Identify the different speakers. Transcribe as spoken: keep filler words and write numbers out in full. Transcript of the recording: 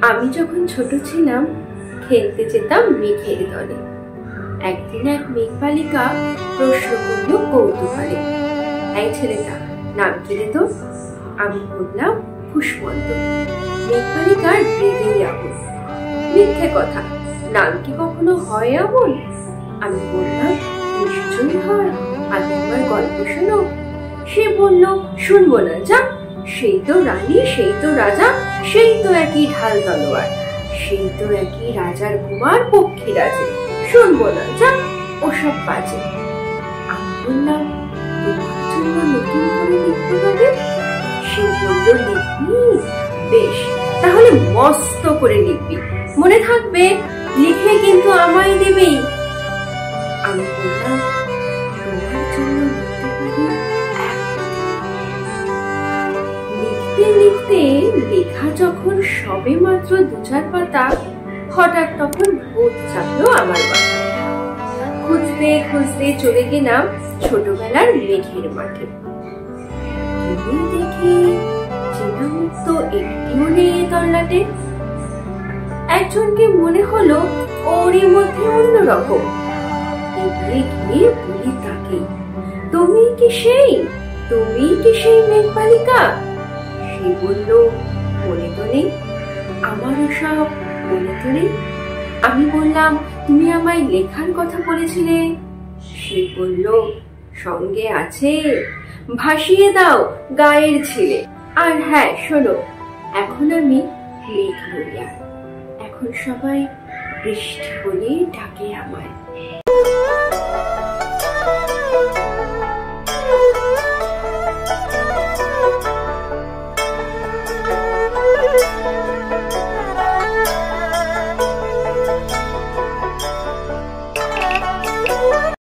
Speaker 1: আমি যখন ছোট ছিলাম খেলতে যেতাম মেঘের দলে। একদিন এক মেঘ বালিকা প্রশ্ন করল কৌতূহলে, এই ছেলেটা নাম কি রে তোর? আমি বললাম খুশমন্ত। মেঘ বালিকার রেগে যাবো, মিথ্যে কথা, নাম কি কখনো হয় এমন? আমি বললাম নিশ্চয়ই হয়, আগে আমার গল্প শোনো। সে বলল শুনবো না, যা, সেই তো রানী, সেই তো রাজা, সেই তো একই ঢাল তলোয়ার, সেই তো একই রাজার কুমার পক্ষী রাজে, শুনবো না, যা, ওসব বাজে। আমি বললাম তোমার জন্য নতুন করে লিখতে হবে। সে বলল লিখবি? বেশ, তাহলে মস্ত করে লিখবি, মনে থাকবে লিখে কিন্তু আমায় দিবি। আমি বললাম তোমার জন্য লিখতে পারি। লিখতে লিখতে লেখা যখন সবে মাত্র দু চার পাতা, হঠাৎ তখন ভূত চাপলো আমার মাথায়। খুঁজতে খুঁজতে চলে গেলাম ছোটবেলার মেঘের মাঠে। তুমি দেখি চেনা মুখ তো একটিও নেই তল্লাটে। একজনকে মনে হলো ওরই মধ্যে অন্যরকম। এগিয়ে গিয়ে বলি তাকে, তুমি কি সেই, তুমি কি সেই মেঘ বালিকা? সে বলল মনে তো নেই, আমারও সব মনে তো নেই। আমি বললাম তুমি আমায় লেখার কথা বলেছিলে। সে বলল সঙ্গে আছে, ভাসিয়ে দাও গায়ের ছিলে। আর হ্যাঁ শোনো, এখন আমি মেঘ নই আর, এখন সবাই বৃষ্টি বলে ডাকে আমায়।